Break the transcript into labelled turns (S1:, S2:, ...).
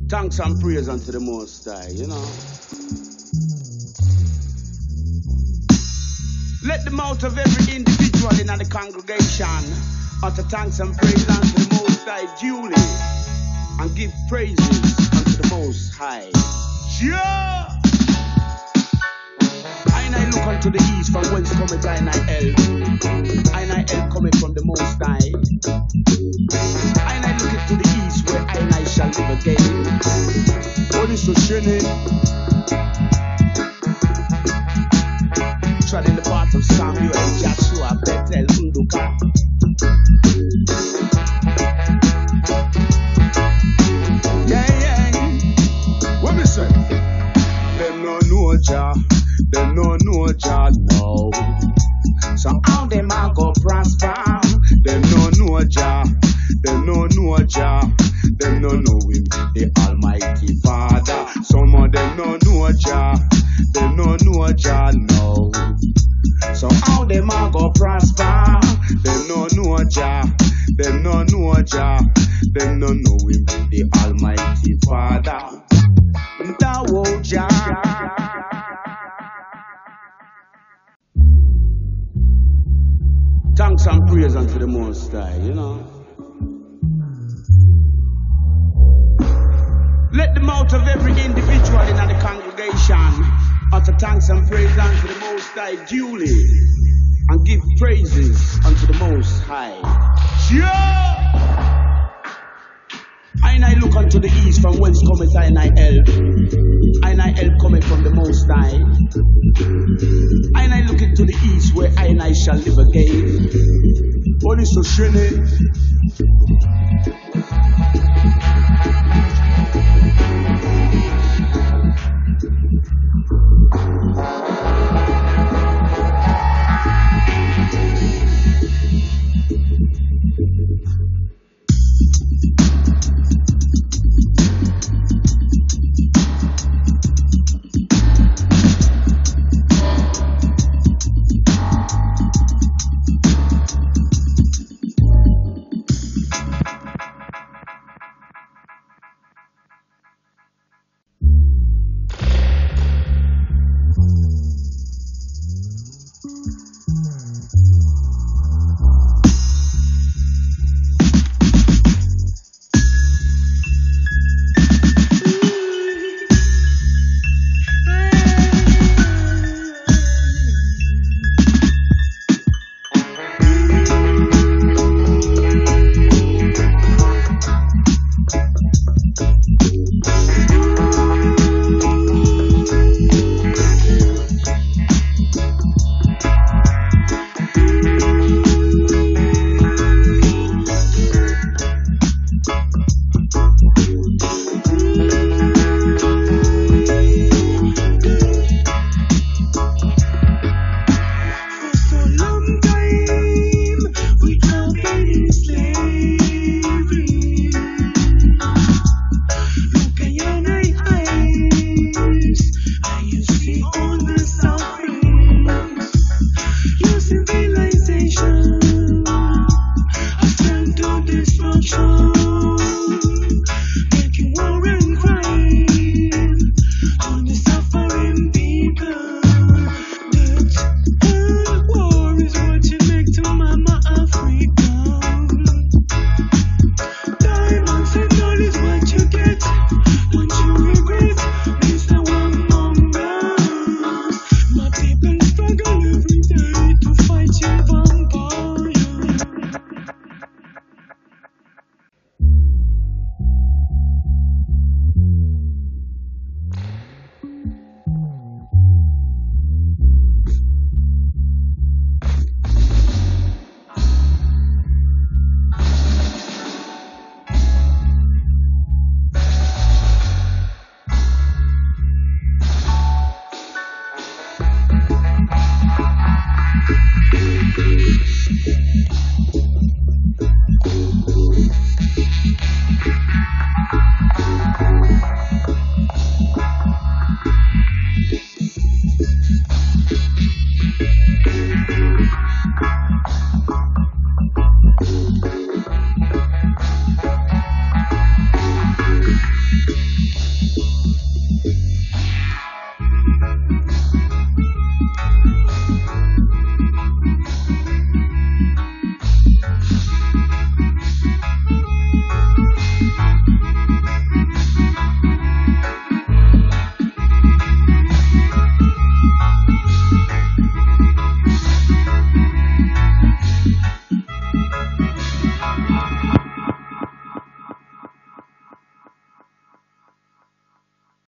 S1: Thanks and praise unto the Most High, you know. Let the mouth of every individual in the congregation utter thanks and praise unto the Most High duly, and give praises unto the Most High. Yeah! I look unto the east, from whence cometh I help. I help cometh from the Most High. I look into the east, where I shall live again. What is so shining? Tread in the path of Samuel, Joshua, Bethel, Unduka. Yeah. What me say? Them no know Jah. Them no know Jah now. So how them a go prosper? Them no know Jah. Them no know Jah. Them no know Him, the Almighty Father. Some of them no know Jah. Them no know Jah now. So how them a go prosper? Them no know Jah. Them no know Jah. Them no know Him, the Almighty Father. Thou Jah. Thanks and praise unto the Most High, you know. Let the mouth of every individual in the congregation utter thanks and praise unto the Most High duly, and give praises unto the Most High. Yeah! I look unto the east, from whence cometh I help. I help cometh from the Most High. I look into the east, where I shall live again. What is so shining?